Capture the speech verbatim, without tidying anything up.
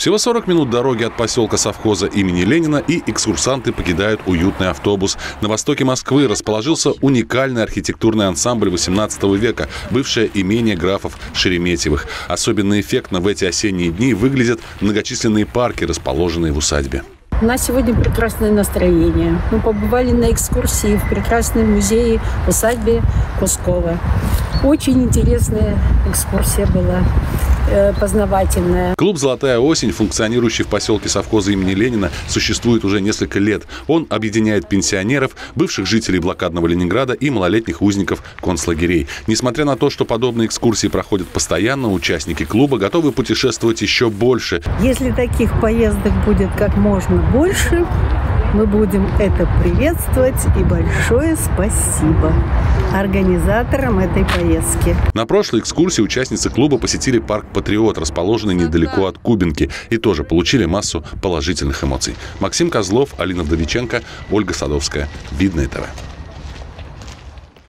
Всего сорок минут дороги от поселка совхоза имени Ленина, и экскурсанты покидают уютный автобус. На востоке Москвы расположился уникальный архитектурный ансамбль восемнадцатого века, бывшее имение графов Шереметьевых. Особенно эффектно в эти осенние дни выглядят многочисленные парки, расположенные в усадьбе. У нас сегодня прекрасное настроение. Мы побывали на экскурсии в прекрасном музее в усадьбе Кускова. Очень интересная экскурсия была, э, познавательная. Клуб «Золотая осень», функционирующий в поселке совхоза имени Ленина, существует уже несколько лет. Он объединяет пенсионеров, бывших жителей блокадного Ленинграда и малолетних узников концлагерей. Несмотря на то, что подобные экскурсии проходят постоянно, участники клуба готовы путешествовать еще больше. Если таких поездок будет как можно больше, мы будем это приветствовать, и большое спасибо организаторам этой поездки. На прошлой экскурсии участницы клуба посетили парк «Патриот», расположенный недалеко от Кубинки, и тоже получили массу положительных эмоций. Максим Козлов, Алина Вдовиченко, Ольга Садовская. Видное ТВ.